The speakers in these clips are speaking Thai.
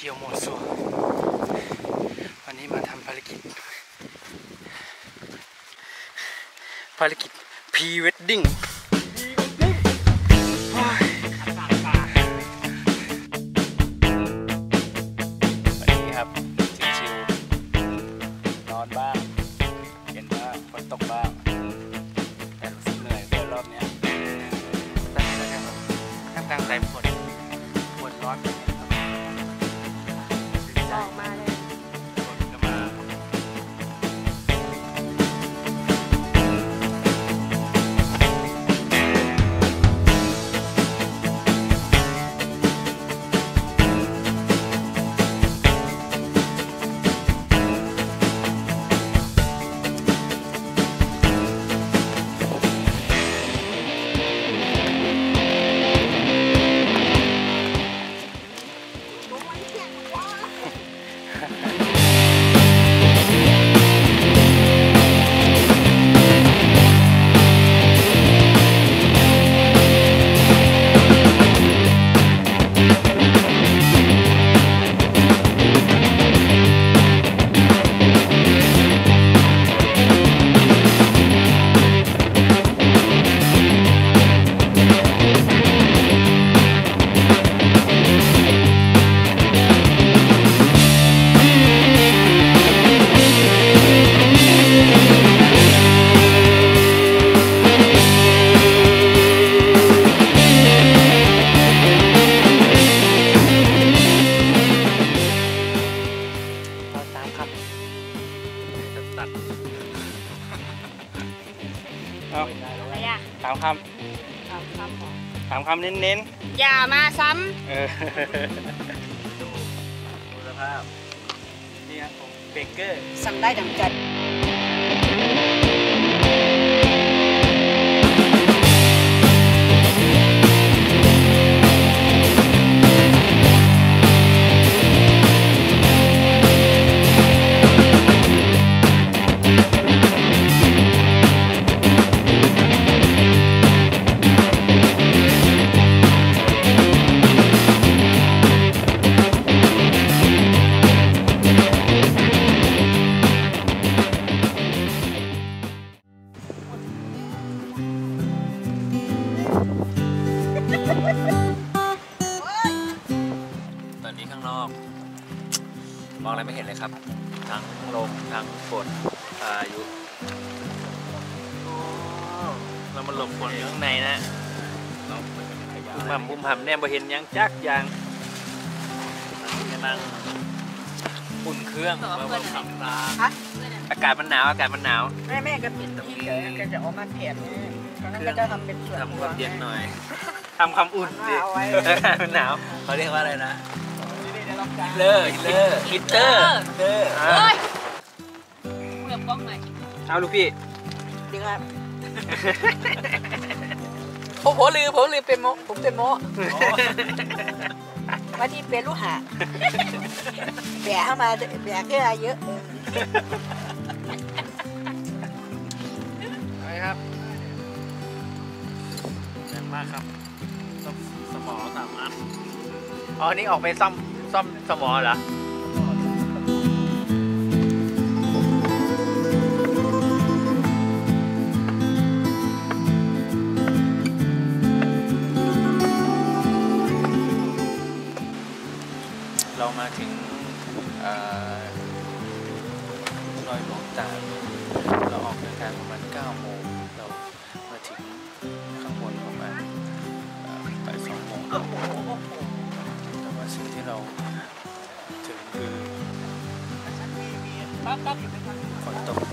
ที่ยวมั่วซั่ววันนี้มาทำภารกิจพรีเวดดิ้งวันนี้ครับชิวๆนอนบ้างเย็นบ้างฝนตกบ้างแต่รู้สึกเหนื่อยเพื่อรอบนี้ตั้งใจครับท่ามกลางสายฝนร้อนออกมาเลยฝนก็มาถามคำเน้นๆอย่ามาซ้ำดูสภาพนี่ครับผมเบเกอร์สั่งได้ดังใจตอนนี้ข้างนอกมองอะไรไม่เห็นเลยครับทั้งลมทั้งฝนพายุเรามาหลบฝนอยู่ข้างในนะบุ้มหำเนี่ยบ่เห็นยังจักยังกำลังอุ่นเครื่องมาทำตาอากาศมันหนาวแม่ก็ปิดตรงนี้ก็จะออกมาแผดนั้นก็จะทำเป็นส่วนทำความเย็นหน่อยทำความอุ่นดิมันหนาวเขาเรียกว่าอะไรนะฮีเตอร์เกือบกล้องหน่อยเอาลูกพี่ดีครับผมลืมเป็นโมผมเป็นโมวันนี้เป็นลูกหาแบกเข้ามาแบกขึ้นมาเยอะไปครับแรงมากครับสมอ3 อันอ๋อนี่ออกไปซ่อมสมอเหรอเรามาถึงดอยหลวงตาเราออกเดินทางประมาณ9 โมงเรามาถึงข้างบนประมาณบ่าย 2 โมงแต่ว่าสิ่งที่เราถึงคือฝนตก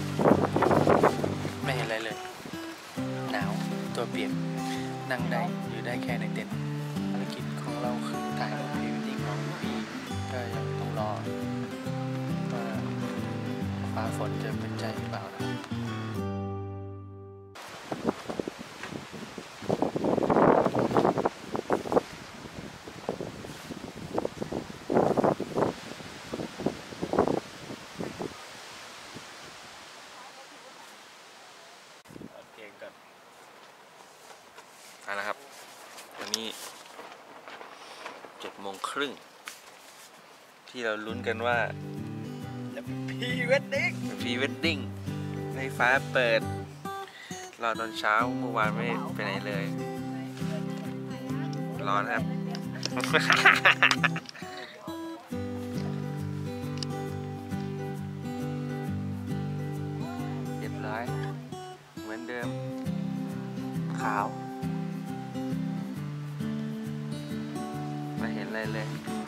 ไม่เห็นอะไรเลยหนาวตัวเปียกนั่งได้อยู่ได้แค่ในเต็นท์ภารกิจของเราคือถ่ายรูปพรีเวดดิ้งของปีก็ยังต้องรอว่าฟ้าฝนจะเป็นใจหรือเปล่านะนะครับวันนี้7 โมงครึ่งที่เราลุ้นกันว่าพีเวดดิ้งพรีเวดดิ้งในฟ้าเปิดรอตอนเช้าเมื่อวานไม่ไปไหนเลยร้อนครับ เรียบร้อยเหมือนเดิมขาวไม่เห็นอะไรเลย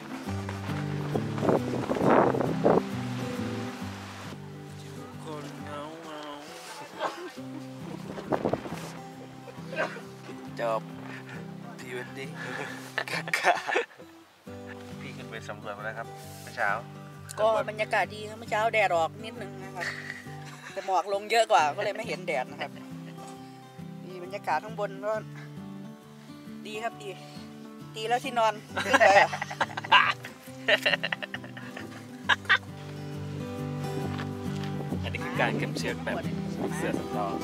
คนเงาจบพรีเวดดิ้งพี่ขึ้นไปสำรวจมาแล้วครับเมื่อเช้าก็บรรยากาศดีครับเมื่อเช้าแดดออกนิดนึงนะครับแต่หมอกลงเยอะกว่าก็เลยไม่เห็นแดดนะครับดีบรรยากาศข้างบนก็ดีครับดีแล้วที่นอนขึ้นไปอะอันนี้คือการเก็บเชือกแบบเสือสำรอง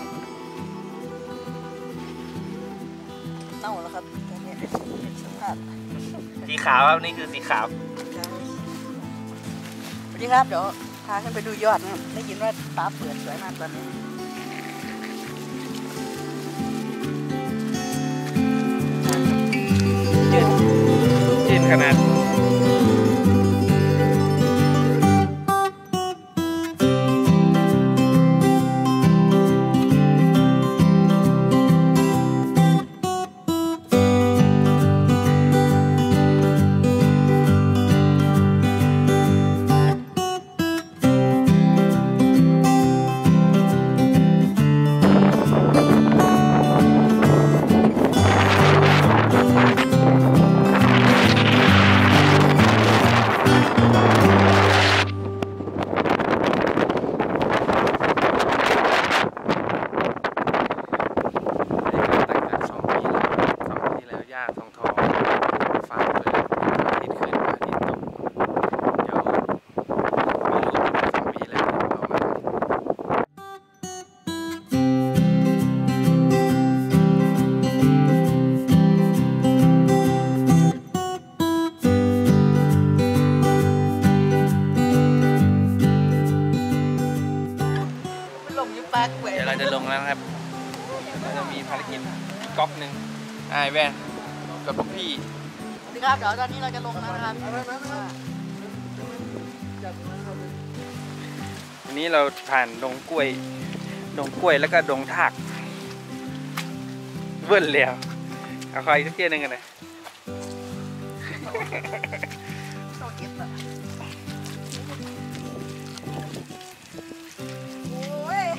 เน่าแล้วครับตอนนี้สภาพสีขาวครับนี่คือสีขาวสวัสดีครับเดี๋ยวพาขึ้นไปดูยอดนะครับได้ยินว่าฟ้าเปิดสวยมากตอนนี้จืดขนาดเดี๋ยวเราจะลงแล้วนะครับเราจะมีภารกิจก๊อกหนึ่งไอ้แว่นกับพวกพี่สวัสดีครับเดี๋ยวตอนนี้เราจะลงแล้วนะครับวันนี้เราผ่านดงกล้วยแล้วก็ดงทากเบิ้ลแล้วเอาคอยสักเที่ยนึงกันนะโซกิฟต์อะโอ้ย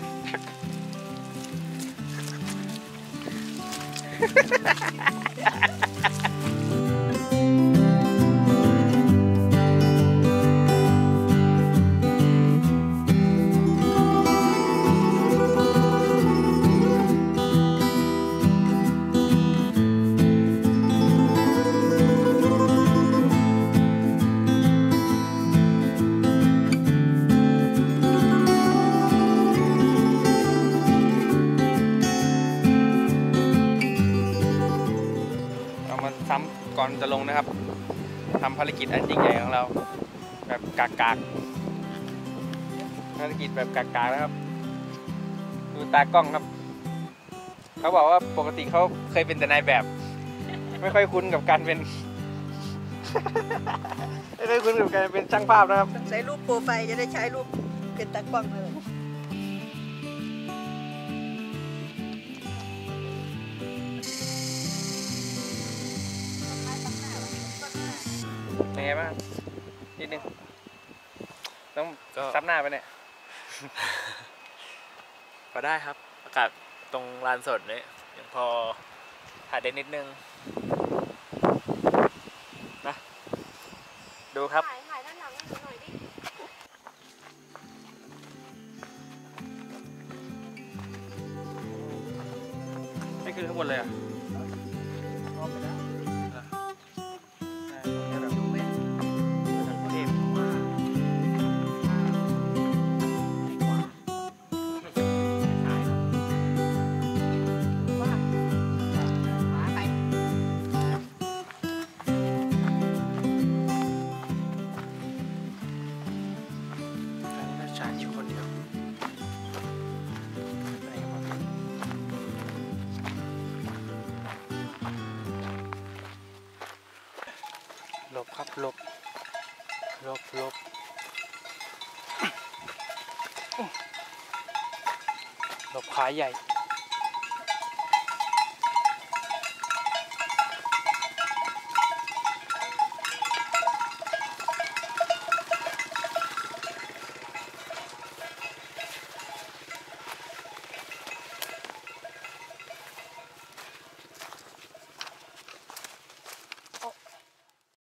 เรามาซ้ำก่อนจะลงนะครับทำภารกิจอันยิ่งใหญ่ของเราแบบกากภารกิจแบบกากนะครับดูตากล้องครับเขาบอกว่าปกติเขาเคยเป็นแต่นายแบบ ไม่ค่อยคุ้นกับการเป็น ไม่ค่อยคุ้นกับการเป็นช่างภาพนะครับใช้รูปโปรไฟล์จะได้ใช้รูปเป็นตากล้องเลยเป็นไงบ้างนิดนึงต้องซับหน้าไปเนี่ยพอได้ครับอากาศตรงลานสดเนี่ยยังพอถ่ายได้นิดนึงนะดูครับถ่ายด้านหลังให้หนูหน่อยดิไม่ขึ้นข้างบนเลยอ่ะครับหลบหลบหลบหลบขาใหญ่